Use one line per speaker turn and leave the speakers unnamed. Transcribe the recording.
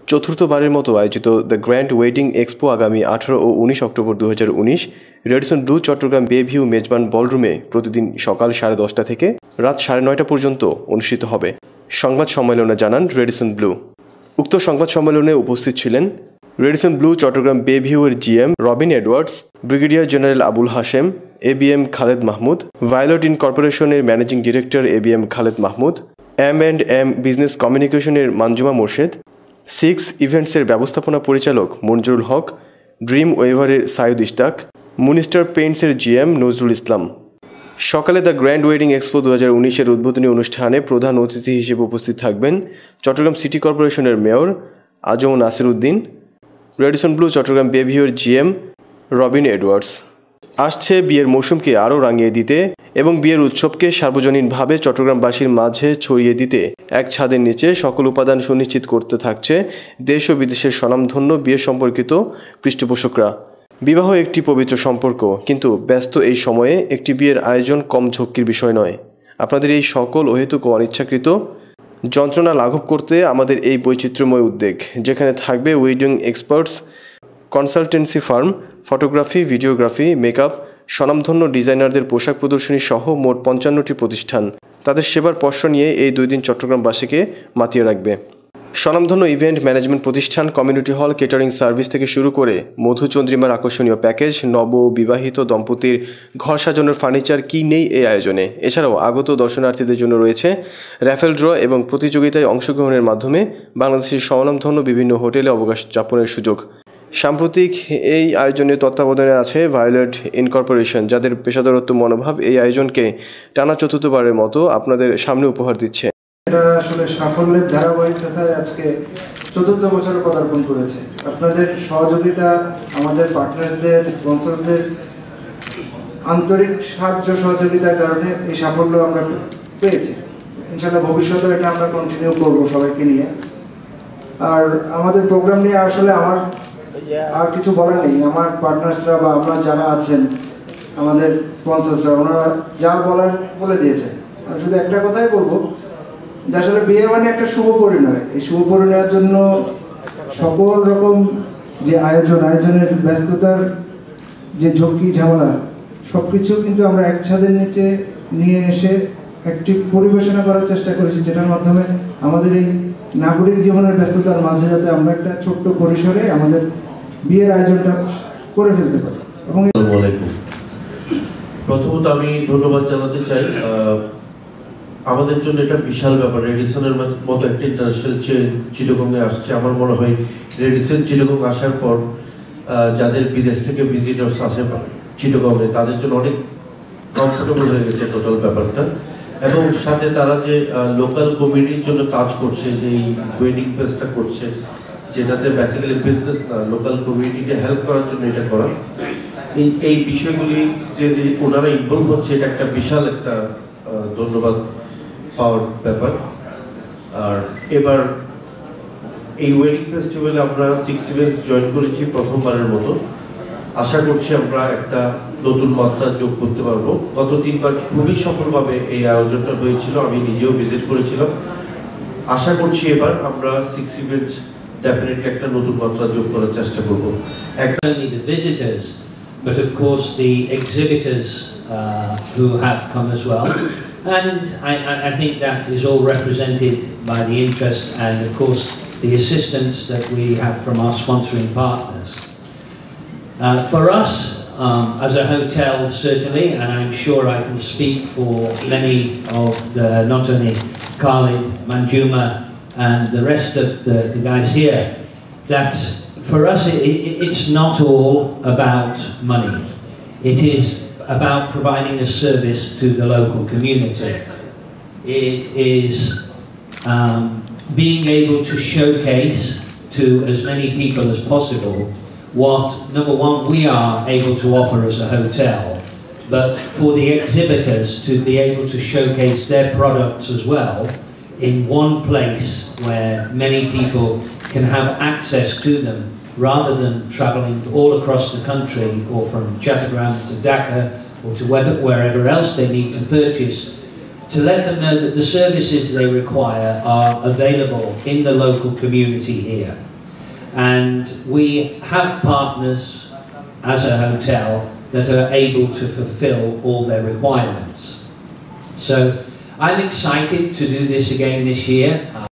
চতুর্থবারের মতো আয়োজিত the grand wedding expo আগামী 18 ও 19 October 2019 Radisson Blu Chattogram Bay View মেজবান বলরুমে প্রতিদিন সকাল 10:30 থেকে রাত 9:30 পর্যন্ত অনুষ্ঠিত হবে। সংবাদ সম্মেলনে জানান রেডিসন ব্লু। উক্ত সংবাদ সম্মেলনে উপস্থিত ছিলেন রেডিসন ব্লু চট্টগ্রাম বে ভিউয়ের GM Robin Edwards, brigadier general Abul Hashem, ABM Khaled Mahmud, violet ইনকর্পোরেশনের managing director ABM Khaled Mahmud, M&M business কমিউনিকেশনের মানজুমা মোর্শেদ, 6 ইভেন্টসের ব্যবস্থাপনা পরিচালক মঞ্জুরুল হক, ড্রিম ওয়েভারের সাইদ ইশতাক, মুনিস্টার পেইন্টসের জিএম নজরুল ইসলাম। সকালে দ্য গ্র্যান্ড ওয়েডিং এক্সপো 2019-এর উদ্বোধনী অনুষ্ঠানে প্রধান অতিথি হিসেবে উপস্থিত থাকবেন চট্টগ্রাম সিটি কর্পোরেশনের mayor Azam Nasir Uddin, Radisson Blu Chattogram Bay ভিউয়ের জিএম রবিন এডওয়ার্ডস। আসছে বিয়ের মৌসুমকে আরও রাঙিয়ে দিতে এবং বিয়ের উৎসবকে সার্বজনীনভাবে চট্টগ্রামবাসীর মাঝে ছড়িয়ে দিতে এক ছাদের নিচে সকল উপাদান সুনিশ্চিত করতে থাকছে দেশ ও বিদেশের স্বনামধন্য বিয়ে সম্পর্কিত পৃষ্ঠপোষকরা। বিবাহ একটি পবিত্র সম্পর্ক, কিন্তু ব্যস্ত এই সময়ে একটি বিয়ের আয়োজন কম ঝক্কির বিষয় নয়। আপনাদের এই সকল অহেতুক ও অনিচ্ছাকৃত যন্ত্রণা লাঘব করতে আমাদের এই বৈচিত্র্যময় উদ্যোগ, যেখানে থাকবে wedding experts, consultancy firm, photography, videography, makeup, স্বনামধন্য ডিজাইনারদের পোশাক প্রদর্শনী সহ মোট 55টি প্রতিষ্ঠান তাদের সেবার পস্র নিয়ে এই 2 দিন চট্টগ্রামবাসীকে মাতিয়ে রাখবে। স্বনামধন্য ইভেন্ট ম্যানেজমেন্ট প্রতিষ্ঠান, কমিউনিটি হল, কেটারিং সার্ভিস থেকে শুরু করে মধুচন্দ্রিমার আকর্ষণীয় প্যাকেজ, নববিবাহিত দম্পতির ঘর সাজানোর ফার্নিচার, কি নেই এই আয়োজনে। এছাড়াও আগত দর্শনার্থীদের জন্য রয়েছে র্যাফেল ড্র এবং প্রতিযোগিতায় অংশগ্রহণের মাধ্যমে বাংলাদেশের স্বনামধন্য বিভিন্ন হোটেলে অবকাশ যাপনের সুযোগ। সাম্প্রতিক এই আয়োজনের তত্ত্বাবধানে আছে ভায়োলেট ইনকর্পোরেশন, যাদের পেশাদারত্ব মনোভাব এই আয়োজনকে টানা চতুর্থবারের মতো আপনাদের সামনে উপহার দিচ্ছে।
এটা আসলে সাফল্যের ধারাবাহিকতায় আজকে 4th বছরে পদার্পণ করেছে। আপনাদের সহযোগিতা, আমাদের পার্টনারসদের, স্পন্সরদের আন্তরিক সাহায্য সহযোগিতার কারণে এই সাফল্য আমরা পেয়েছি। ইনশাআল্লাহ ভবিষ্যতেও এটা আমরা কন্টিনিউ করবো সবাইকে নিয়ে। আর আমাদের প্রোগ্রাম নিয়ে আসলে আমার আর কিছু বলার নেই। আমার পার্টনার্সরা বা আমরা যারা আছেন, আমাদের স্পন্সরসরা, ওনারা যা বলার বলে দিয়েছেন। আমি শুধু একটা কথাই বলবো যে আসলে বিয়ে মানে একটা শুভ পরিণয়। এই শুভ পরিণয়ের জন্য সকল রকম যে আয়োজনের ব্যস্ততার যে ঝক্কি ঝামেলা সব কিছু কিন্তু আমরা এক ছাদের নিচে নিয়ে এসে একটি পরিবেশনা করার চেষ্টা করেছি, যেটার মাধ্যমে আমাদের এই নাগরিক জীবনের ব্যস্ততার মাঝে যাতে আমরা একটা ছোট্ট পরিসরে আমাদের বিয়ের আয়োজনটা করে ফেলতে পারি। এবং
প্রথমত আমি ধন্যবাদ জানাতে চাই, আমাদের জন্য এটা বিশাল ব্যাপার। রেডিসনের মতো একটা ইন্টারন্যাশনাল চেইন চিটাগংয়ে আসছে। আমার মনে হয় রেডিসন চিটাগং আসার পর যাদের বিদেশ থেকে ভিজিটার্স আসে চিটাগংয়ে, তাদের জন্য অনেক কমফোর্টেবল হয়ে গেছে টোটাল ব্যাপারটা। এবং সাথে তারা যে লোকাল কমিউনিটির জন্য কাজ করছে, যে এই ওয়েডিং ফেস্টটা করছে, যেটাতে বেসিক্যালি বিজনেস না, লোকাল কমিউনিটিকে হেল্প করার জন্য এটা করা, এই বিষয়গুলি যে ওনারা ইনভলভ হচ্ছে, এটা একটা বিশাল একটা ধন্যবাদ পাওয়ার ব্যাপার। আর এবার এই ওয়েডিং ফেস্টিভ্যালে আমরা 6 ইভেন্টস জয়েন করেছি প্রথমবারের মতো। আশা করছি আমরা একটা নতুন মাত্রা যোগ করতে পারবো। গত 3বার খুবই সফলভাবে এই আয়োজনটা হয়েছিল, আমি নিজেও ভিজিট করেছিলাম। আশা করছি এবার আমরা 6 ইভেন্টস ডেফিনেটলি একটা নতুন মাত্রা যোগ করার চেষ্টা করব।
Only the visitors, but of course the exhibitors who have come as well. And I think that is all represented by the interest and of course the assistance that we have from our sponsoring partners. For us as a hotel certainly, and I'm sure I can speak for many of the, not only Khalid, Manjuma and the rest of the guys here, that for us it's not all about money. It is about providing a service to the local community. It is being able to showcase to as many people as possible what, number one, we are able to offer as a hotel, but for the exhibitors to be able to showcase their products as well in one place where many people can have access to them rather than travelling all across the country or from Chattogram to Dhaka or to wherever else they need to purchase, to let them know that the services they require are available in the local community here. and we have partners as a hotel that are able to fulfill all their requirements. So I'm excited to do this again this year.